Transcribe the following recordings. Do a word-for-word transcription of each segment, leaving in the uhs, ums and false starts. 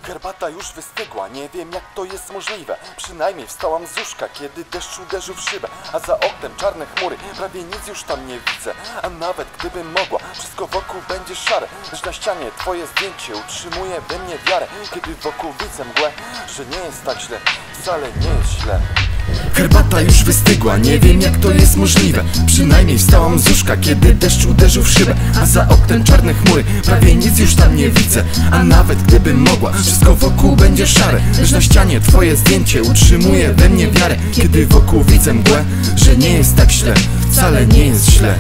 Herbata już wystygła, nie wiem jak to jest możliwe. Przynajmniej wstałam z łóżka, kiedy deszcz uderzył w szybę. A za oknem czarne chmury, prawie nic już tam nie widzę. A nawet gdybym mogła, wszystko wokół będzie szare. Lecz na ścianie twoje zdjęcie utrzymuje we mnie wiarę. Kiedy wokół widzę mgłę, że nie jest tak źle, wcale nie jest źle. Herbata już wystygła, nie wiem jak to jest możliwe. Przynajmniej wstałam z łóżka, kiedy deszcz uderzył w szybę. A za oknem czarne chmury, prawie nic już tam nie widzę. A nawet gdybym mogła, wszystko wokół będzie szare. Lecz na ścianie twoje zdjęcie utrzymuje we mnie wiarę. Kiedy wokół widzę mgłę, że nie jest tak źle, wcale nie jest źle.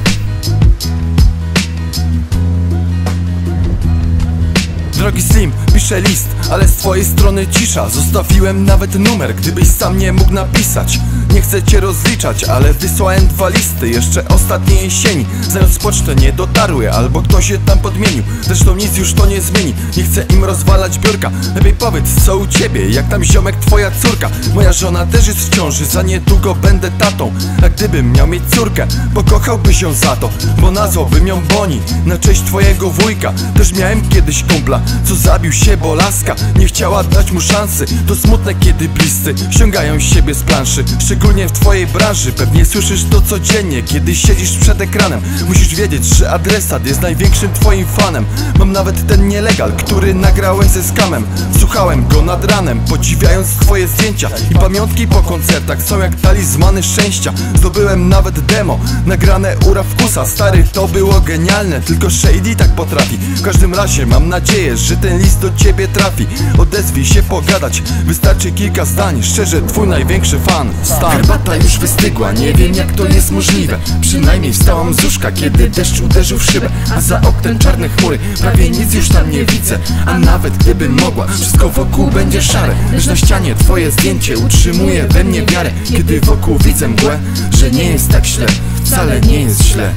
Drogi Slim, piszę list, ale z twojej strony cisza. Zostawiłem nawet numer, gdybyś sam nie mógł napisać. Nie chcę cię rozliczać, ale wysłałem dwa listy jeszcze ostatniej jesieni. Znając pocztę nie dotarły, albo ktoś się tam podmienił. Zresztą nic już to nie zmieni, nie chcę im rozwalać biurka. Lepiej powiedz co u ciebie, jak tam ziomek twoja córka. Moja żona też jest w ciąży, za niedługo będę tatą. A gdybym miał mieć córkę, pokochałbyś ją za to, bo nazwałbym ją Boni, na cześć twojego wujka. Też miałem kiedyś kumpla, co zabił się, bo laska nie chciała dać mu szansy. To smutne, kiedy bliscy ściągają siebie z planszy. Szczególnie w twojej branży, pewnie słyszysz to codziennie, kiedy siedzisz przed ekranem. Musisz wiedzieć, że adresat jest największym twoim fanem. Mam nawet ten nielegal, który nagrałeś ze skamem. Słuchałem go nad ranem, podziwiając twoje zdjęcia. I pamiątki po koncertach są jak talizmany szczęścia. Zdobyłem nawet demo, nagrane u Rawkusa. Stary, to było genialne, tylko Shady tak potrafi. W każdym razie mam nadzieję, że ten list do ciebie trafi. Odezwij się pogadać, wystarczy kilka zdań. Szczerze, twój największy fan, Stan. Herbata już wystygła, nie wiem jak to jest możliwe. Przynajmniej wstałam z łóżka, kiedy deszcz uderzył w szybę. A za oknem czarne chmury, prawie nic już tam nie widzę. A nawet gdybym mogła, wszystko wokół będzie szare. Lecz na ścianie twoje zdjęcie utrzymuje we mnie wiarę. Kiedy wokół widzę mgłę, że nie jest tak źle, wcale nie jest źle.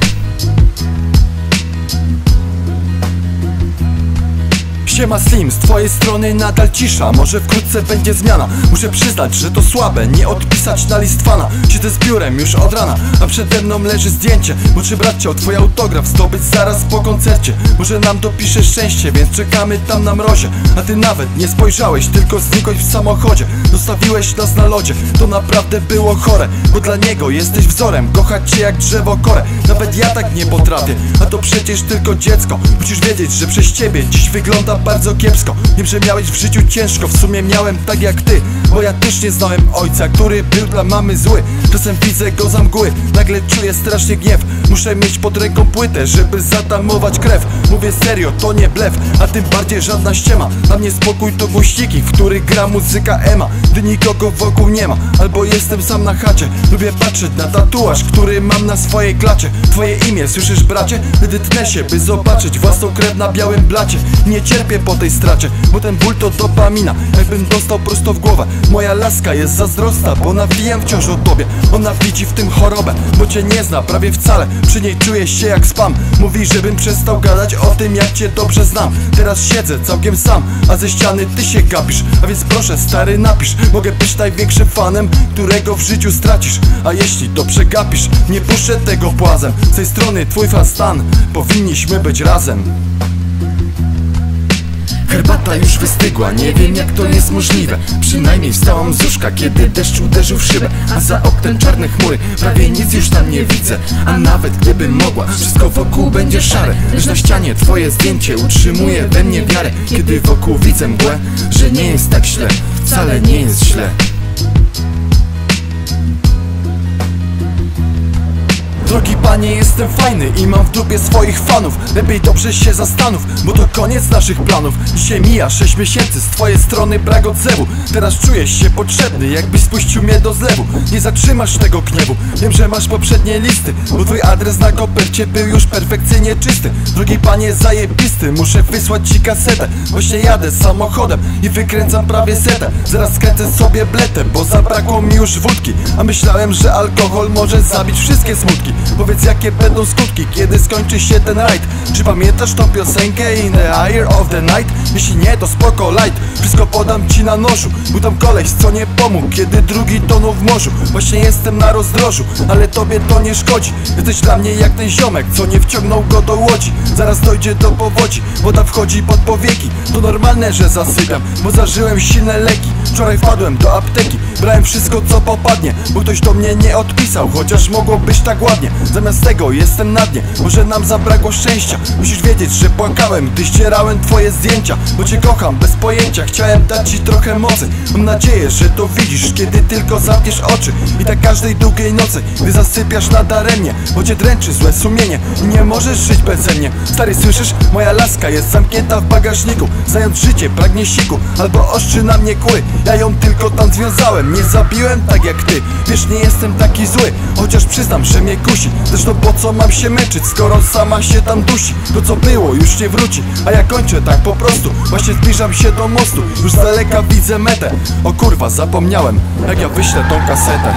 Siema Slim, z twojej strony nadal cisza. Może wkrótce będzie zmiana. Muszę przyznać, że to słabe, nie odpisać na list fana. Siedzę z biurem już od rana, a przede mną leży zdjęcie. Bo czy brat chciał twój autograf zdobyć zaraz po koncercie? Może nam dopisze szczęście, więc czekamy tam na mrozie. A ty nawet nie spojrzałeś, tylko znikłeś w samochodzie. Zostawiłeś nas na lodzie, to naprawdę było chore. Bo dla niego jesteś wzorem, kochać cię jak drzewo korę. Nawet ja tak nie potrafię, a to przecież tylko dziecko. Musisz wiedzieć, że przez ciebie dziś wygląda bardzo kiepsko. Wiem, że miałeś w życiu ciężko, w sumie miałem tak jak ty. Bo ja też nie znałem ojca, który był dla mamy zły. Czasem widzę go za mgły, nagle czuję straszny gniew. Muszę mieć pod ręką płytę, żeby zatamować krew. Mówię serio, to nie blef, a tym bardziej żadna ściema. Dla mnie spokój to głośniki, w których gra muzyka ema. Gdy nikogo wokół nie ma, albo jestem sam na chacie. Lubię patrzeć na tatuaż, który mam na swojej klacie. Twoje imię, słyszysz bracie? Wtedy tnę się, by zobaczyć własną krew na białym blacie. Nie cierpię po tej stracie, bo ten ból to dopamina, jakbym dostał prosto w głowę. Moja laska jest zazdrosna, bo nawijam wciąż o tobie. Ona widzi w tym chorobę, bo cię nie zna prawie wcale. Przy niej czuję się jak spam. Mówi, żebym przestał gadać o tym, jak cię dobrze znam. Teraz siedzę całkiem sam, a ze ściany ty się gapisz. A więc proszę stary, napisz. Mogę być największym fanem, którego w życiu stracisz. A jeśli to przegapisz, nie puszczę tego płazem. Z tej strony twój fan Stan, powinniśmy być razem. Herbata już wystygła, nie wiem jak to jest możliwe. Przynajmniej wstałam z łóżka, kiedy deszcz uderzył w szybę. A za oknem czarne chmury, prawie nic już tam nie widzę. A nawet gdybym mogła, wszystko wokół będzie szare. Lecz na ścianie twoje zdjęcie utrzymuje we mnie wiarę. Kiedy wokół widzę mgłę, że nie jest tak źle, wcale nie jest źle. Drogi panie, jestem fajny i mam w dupie swoich fanów. Lepiej dobrze się zastanów, bo to koniec naszych planów. Dzisiaj mija sześć miesięcy, z twojej strony brak odzewu. Teraz czujesz się potrzebny, jakbyś spuścił mnie do zlewu. Nie zatrzymasz tego gniewu, wiem, że masz poprzednie listy, bo twój adres na kopercie był już perfekcyjnie czysty. Drogi panie zajebisty, muszę wysłać ci kasetę. Właśnie jadę samochodem i wykręcam prawie setę. Zaraz skręcę sobie bletę, bo zabrakło mi już wódki. A myślałem, że alkohol może zabić wszystkie smutki. Powiedz jakie będą skutki, kiedy skończy się ten rajd. Czy pamiętasz tą piosenkę In the Air of the Night? Jeśli nie to spoko light, wszystko podam ci na nożu. Był tam koleś co nie pomógł, kiedy drugi tonął w morzu. Właśnie jestem na rozdrożu, ale tobie to nie szkodzi. Jesteś dla mnie jak ten ziomek, co nie wciągnął go do łodzi. Zaraz dojdzie do powodzi, woda wchodzi pod powieki. To normalne, że zasypiam, bo zażyłem silne leki. Wczoraj wpadłem do apteki, brałem wszystko co popadnie, bo ktoś do mnie nie odpisał, chociaż mogło być tak ładnie. Zamiast tego jestem na dnie, może nam zabrakło szczęścia. Musisz wiedzieć, że płakałem, gdy ścierałem twoje zdjęcia, bo cię kocham bez pojęcia, chciałem dać ci trochę mocy. Mam nadzieję, że to widzisz, kiedy tylko zamkniesz oczy. I tak każdej długiej nocy, gdy zasypiasz nadaremnie, bo cię dręczy złe sumienie i nie możesz żyć beze mnie. Stary, słyszysz? Moja laska jest zamknięta w bagażniku, znając życie pragnie siku, albo ostrzy na mnie kły. Ja ją tylko tam związałem, nie zabiłem tak jak ty. Wiesz, nie jestem taki zły, chociaż przyznam, że mnie kusi. Zresztą po co mam się męczyć, skoro sama się tam dusi. To co było już nie wróci, a ja kończę tak po prostu. Właśnie zbliżam się do mostu, już z daleka widzę metę. O kurwa, zapomniałem, jak ja wyślę tą kasetę.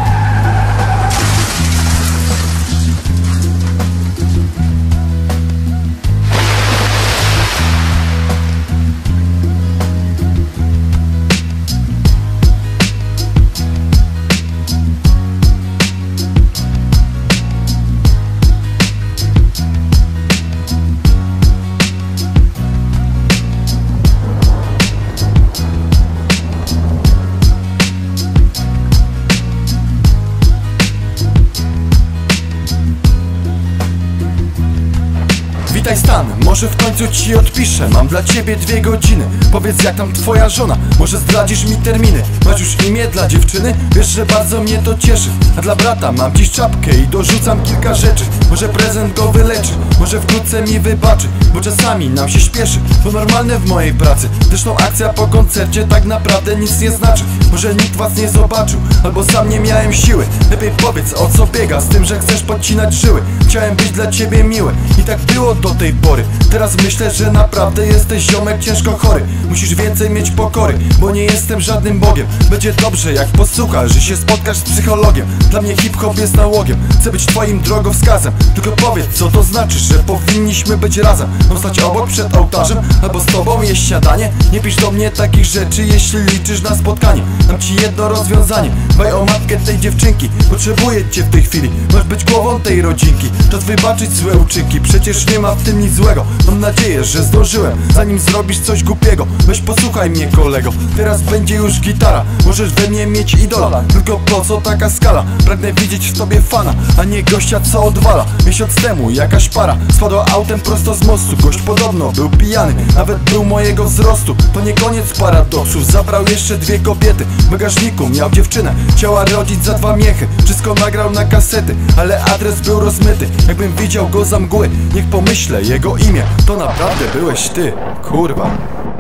Witaj Stan, może w końcu ci odpiszę. Mam dla ciebie dwie godziny. Powiedz jak tam twoja żona, może zdradzisz mi terminy. Masz już imię dla dziewczyny? Wiesz, że bardzo mnie to cieszy. A dla brata mam dziś czapkę i dorzucam kilka rzeczy. Może prezent go wyleczy, może wkrótce mi wybaczy, bo czasami nam się śpieszy, to normalne w mojej pracy. Zresztą akcja po koncercie tak naprawdę nic nie znaczy. Może nikt was nie zobaczył, albo sam nie miałem siły. Lepiej powiedz o co biega, z tym, że chcesz podcinać żyły. Chciałem być dla ciebie miły i tak było do tej pory. Teraz myślę, że naprawdę jesteś ziomek ciężko chory. Musisz więcej mieć pokory, bo nie jestem żadnym bogiem. Będzie dobrze jak posłuchasz, że się spotkasz z psychologiem. Dla mnie hip-hop jest nałogiem, chcę być twoim drogowskazem. Tylko powiedz co to znaczy, że powinniśmy być razem. Mam stać obok przed ołtarzem, albo z tobą jeść śniadanie. Nie pisz do mnie takich rzeczy, jeśli liczysz na spotkanie. Dam ci jedno rozwiązanie, dbaj o matkę tej dziewczynki. Potrzebuję cię w tej chwili, masz być głową tej rodzinki. Czas wybaczyć złe uczynki, przecież nie ma w tym nic złego. Mam nadzieję, że zdążyłem, zanim zrobisz coś głupiego. Weź posłuchaj mnie kolego, teraz będzie już gitara. Możesz we mnie mieć idola, tylko po co taka skala? Pragnę widzieć w tobie fana, a nie gościa co odwala. Miesiąc temu jakaś para spadła autem prosto z mostu. Gość podobno był pijany, nawet był mojego wzrostu. To nie koniec paradoksów, zabrał jeszcze dwie kobiety. W bagażniku miał dziewczynę, chciała rodzić za dwa miechy. Wszystko nagrał na kasety, ale adres był rozmyty. Jakbym widział go za mgły, niech pomyślę jego imię, to naprawdę byłeś ty, kurwa.